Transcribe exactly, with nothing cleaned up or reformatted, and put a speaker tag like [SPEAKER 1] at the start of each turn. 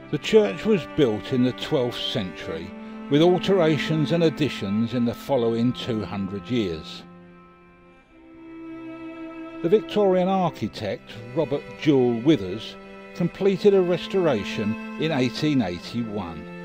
[SPEAKER 1] The church was built in the twelfth century, with alterations and additions in the following two hundred years. The Victorian architect Robert Jewell Withers completed a restoration in eighteen eighty-one.